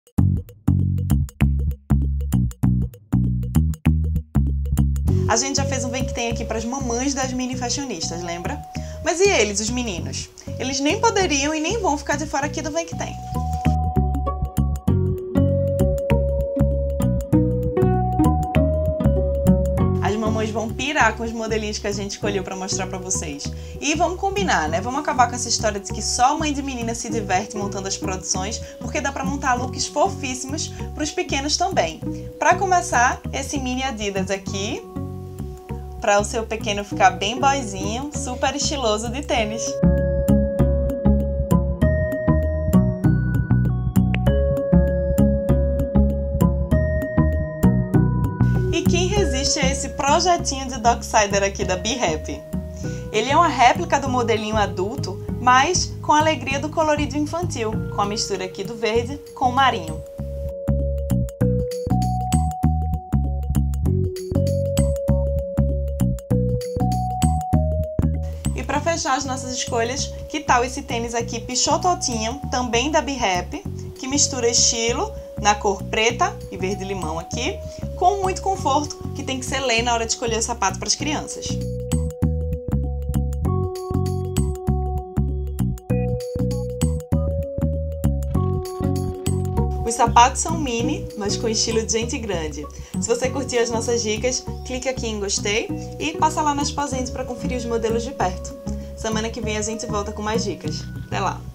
A gente já fez um Vem Que Tem aqui para as mamães das mini fashionistas, lembra? Mas e eles, os meninos? Eles nem poderiam e nem vão ficar de fora aqui do Vem Que Tem. As mamães vão pirar com os modelinhos que a gente escolheu para mostrar para vocês. E vamos combinar, né? Vamos acabar com essa história de que só mãe de menina se diverte montando as produções, porque dá para montar looks fofíssimos para os pequenos também. Para começar, esse mini Adidas aqui, para o seu pequeno ficar bem boyzinho, super estiloso de tênis. E quem resiste a esse projetinho de Docksider aqui da Be Happy? Ele é uma réplica do modelinho adulto, mas com a alegria do colorido infantil, com a mistura aqui do verde com o marinho. E para fechar as nossas escolhas, que tal esse tênis aqui pichototinho, também da Be Happy, que mistura estilo na cor preta e verde limão aqui, com muito conforto, que tem que ser lei na hora de escolher o sapato para as crianças. Os sapatos são mini, mas com estilo de gente grande. Se você curtiu as nossas dicas, clique aqui em gostei e passa lá nas Pazentes para conferir os modelos de perto. Semana que vem a gente volta com mais dicas. Até lá!